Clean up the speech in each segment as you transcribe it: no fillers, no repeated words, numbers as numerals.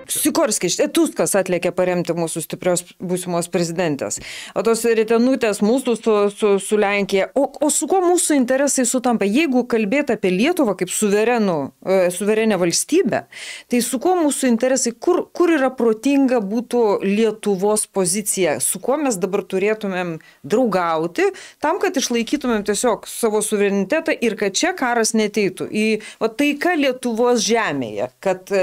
Sikorskis, Tuskas atlėkė paremti mūsų stiprios būsimos prezidentės. O tos retenutės mūsų su Lenkija. O su kuo mūsų interesai sutampa? Jeigu kalbėti apie Lietuvą kaip suverenę valstybę, tai su kuo mūsų interesai, kur yra protinga būtų Lietuvos pozicija, su kuo mes dabar turėtumėm draugauti, tam, kad išlaikytumėm tiesiog savo suverenitetą ir kad čia karas neteitų į taika Lietuvos žemėje,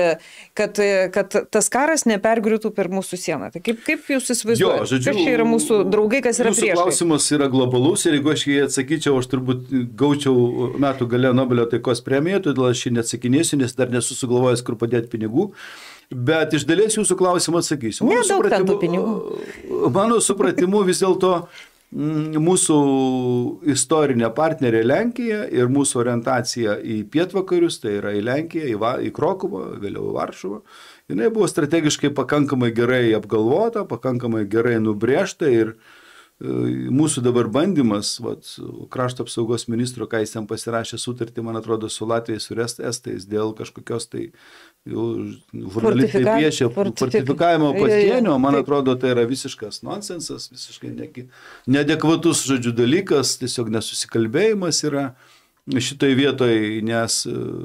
kad tas karas nepergriūtų per mūsų sieną. Tai kaip jūs įsivaizduojate? Kas čia yra mūsų draugai, kas yra priešai? Mūsų klausimas yra globalus ir jeigu aš jį atsakyčiau, aš turbūt gaučiau metų gale Nobelio taikos premiją, todėl aš jį neatsakinėsiu, nes dar nesu sugalvojęs, kur padėti pinigų. Bet iš dalies jūsų klausimą atsakysiu. Nedaug ten tų pinigų. Mano supratimu vis dėlto mūsų istorinė partnerė Lenkija ir mūsų orientacija į pietvakarius, tai yra į Lenkiją, į Krokuvą, vėliau į Varšuvą, jinai buvo strategiškai pakankamai gerai apgalvota, pakankamai gerai nubrėžta ir mūsų dabar bandymas, krašto apsaugos ministro, ką jis ten pasirašė sutartį, man atrodo, su Latvijais, su Estais dėl kažkokios tai žurnalistai piešia fortifikavimo pasienio, man atrodo, tai yra visiškas nonsensas, visiškai neadekvatus, žodžiu, dalykas, tiesiog nesusikalbėjimas yra šitoj vietoj, nes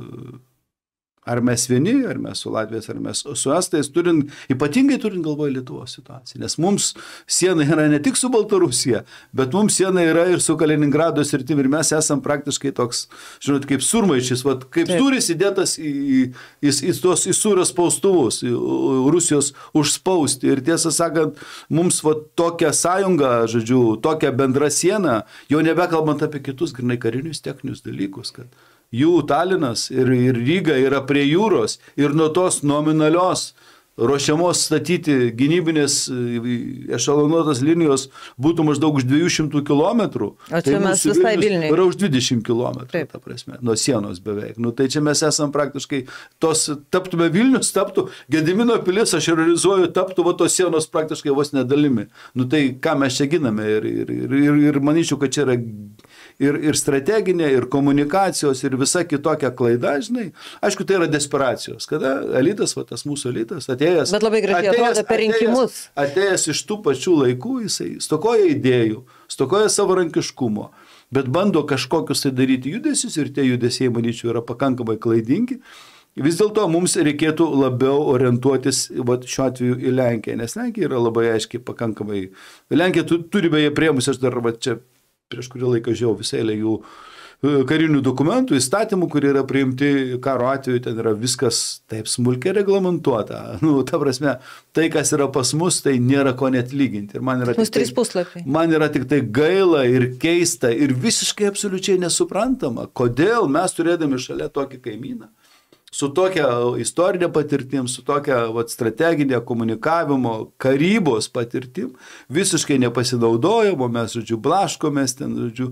ar mes vieni, ar mes su Latvijais, ar mes su Estais, ypatingai turint galvoje Lietuvos situaciją. Nes mums siena yra ne tik su Baltarusija, bet mums siena yra ir su Kaliningrado sritim ir mes esam praktiškai toks, žinot, kaip surmaišys, kaip sūris įdėtas į sūrio spaustuvus, Rusijos užspausti. Ir tiesą sakant, mums tokią sąjungą, žodžiu, tokią bendrą sieną, jau nebekalbant apie kitus grinai karinius techninius dalykus, kad jų Talinas ir Ryga yra prie jūros ir nuo tos nominalios ruošiamos statyti gynybinės ešalonuotas linijos būtų maždaug už 200 kilometrų. O čia tai mes visai Vilniui. Yra už 20 kilometrų, ta prasme, nuo sienos beveik. Tai čia mes esam praktiškai, taptume Vilnius, taptų Gedimino pilis, aš realizuoju, taptų tos sienos praktiškai vos nedalimi. Tai ką mes čia giname ir manyčiau, kad čia yra ir strateginė, ir komunikacijos, ir visa kitokia klaida, žinai. Aišku, tai yra desperacijos, kada elitas, tas mūsų elitas, bet labai gražiai atrodo per rinkimus. Atėjęs iš tų pačių laikų, jisai stokoja idėjų, stokoja savarankiškumo, bet bando kažkokius tai daryti judesius ir tie judesiai, manyčiau, yra pakankamai klaidingi. Vis dėlto mums reikėtų labiau orientuotis šiuo atveju į Lenkiją, nes Lenkija yra labai aiškiai pakankamai. Lenkija turi beje priemus, aš dar čia prieš kurį laiką žiūrėjau visai jų karinių dokumentų, įstatymų, kurie yra priimti karo atveju, ten yra viskas taip smulkiai reglamentuota. Ta prasme, tai, kas yra pas mus, tai nėra ko net lyginti. Ir man yra tik tai gaila ir keista ir visiškai absoliučiai nesuprantama, kodėl mes turėdami šalia tokį kaimyną, su tokia istorinė patirtim, su tokia strateginė komunikavimo, karybos patirtim, visiškai nepasinaudojamo, mes, žodžiu, blaškomės ten, žodžiu,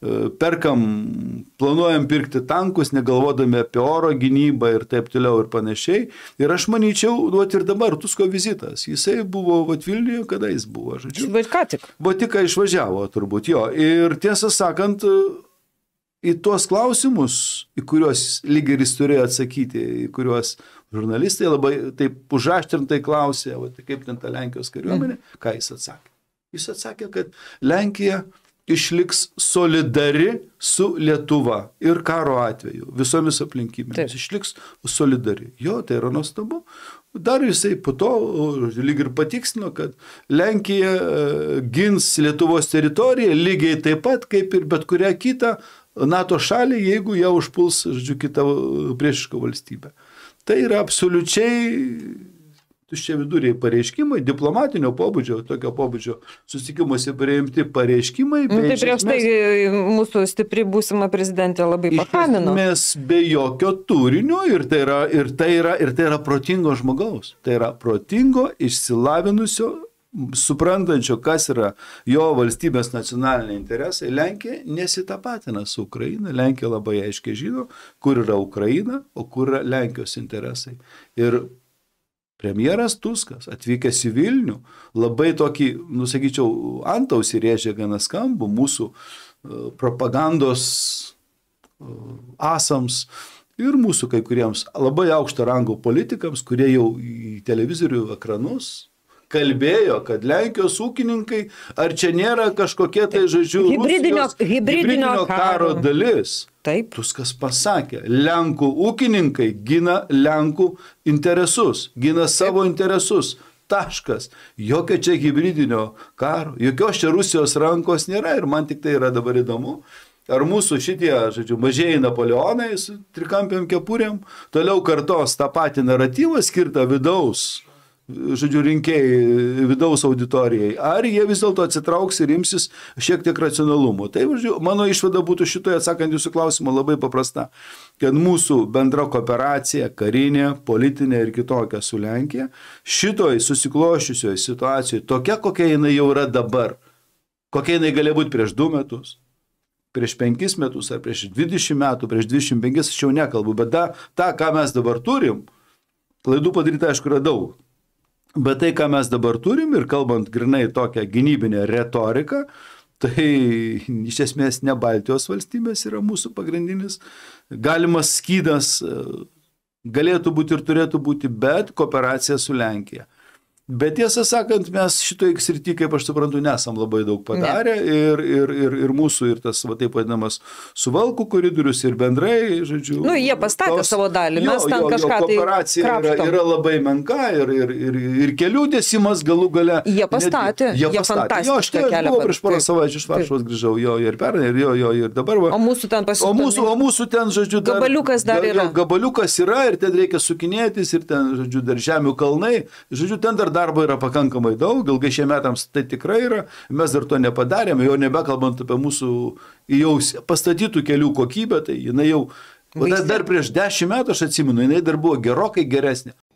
planuojam pirkti tankus, negalvodami apie oro gynybą ir taip toliau ir panašiai. Ir aš manyčiau, ir dabar Tusko vizitas, jisai buvo Vilniuje, kada jis buvo, žodžiu. Buvo tik išvažiavo, turbūt, jo. Ir tiesą sakant, į tuos klausimus, į kuriuos lygeris turėjo atsakyti, į kuriuos žurnalistai labai taip užaštrintai klausė, kaip ten ta Lenkijos kariuomenė, ką jis atsakė? Jis atsakė, kad Lenkija išliks solidari su Lietuva ir karo atveju, visomis aplinkybėmis. Išliks solidari. Jo, tai yra nuostabu. Dar jisai po to lyg ir patikslino, kad Lenkija gins Lietuvos teritoriją lygiai taip pat, kaip ir bet kurią kitą NATO šalį, jeigu ją užpuls, žodžiu, kitą priešišką valstybę. Tai yra absoliučiai tuščiaviduriai pareiškimai, diplomatinio pobūdžio, tokio pobūdžio susitikimuose priimti pareiškimai. Tai prieš tai mūsų stipri būsima prezidentė labai pakamino. Mes be jokio turinio ir tai yra protingo žmogaus. Tai yra protingo, išsilavinusio, suprantančio, kas yra jo valstybės nacionaliniai interesai. Lenkija nesitapatina su Ukraina. Lenkija labai aiškiai žino, kur yra Ukraina, o kur yra Lenkijos interesai. Ir premjeras Tuskas, atvykęs į Vilnių, labai tokį, sakyčiau, antausį rėžė gana skambų mūsų propagandos asams ir mūsų kai kuriems labai aukšto rango politikams, kurie jau į televizorių ekranus kalbėjo, kad Lenkijos ūkininkai, ar čia nėra kažkokie tai, žodžiu, hibridinio karo dalis. Taip. Tuskas pasakė, Lenkų ūkininkai gina Lenkų interesus, gina savo interesus. Taškas. Jokio čia hibridinio karo, jokios čia Rusijos rankos nėra ir man tik tai yra dabar įdomu. Ar mūsų šitie, žodžiu, mažieji Napoleonai su trikampiam kepurėm toliau kartos tą patį naratyvą skirtą vidaus, žodžiu, rinkėjai, vidaus auditorijai, ar jie vis dėlto atsitrauks ir imsis šiek tiek racionalumo. Tai, žodžiu, mano išvada būtų šitoje, atsakant jūsų klausimą, labai paprasta, kad mūsų bendra kooperacija, karinė, politinė ir kitokia su Lenkija, šitoj susikloščiusioje situacijoje, tokia, kokia jinai jau yra dabar, kokia jinai gali būti prieš 2 metus, prieš 5 metus, ar prieš 20 metų, prieš 25, aš jau nekalbu, bet tą, ką mes dabar turim, klaidų padaryta, aišku, yra daug. Bet tai, ką mes dabar turim ir kalbant grinai tokią gynybinę retoriką, tai iš esmės ne Baltijos valstybės yra mūsų pagrindinis galimas skydas, galėtų būti ir turėtų būti, bet kooperacija su Lenkija. Bet tiesą sakant, mes šitoje srityje, kaip aš suprantu, nesam labai daug padarę ir mūsų, ir tas, va, taip vadinamas Suvalkų koridorius ir bendrai, žodžiu. Nu, jie pastatė savo dalį, mes ten kažką tai kooperacija yra labai menka ir kelių tiesimas galų gale. Jie pastatė, jie fantastišką kelią. Buvau prieš porą savaičių iš Varšuvos grįžau, ir pernai, ir dabar. Va. O mūsų ten pasiūlė. O mūsų ten, žodžiu, gabaliukas dar yra. Gabaliukas yra ir ten reikia sukinėtis ir ten, žodžiu, dar žemių kalnai, žodžiu, ten dar darbo yra pakankamai daug, ilgai šie metams tai tikrai yra, mes dar to nepadarėme, jau nebekalbant apie mūsų jau pastatytų kelių kokybę, tai jinai jau, dar prieš 10 metų, aš atsimenu, jinai dar buvo gerokai geresnė,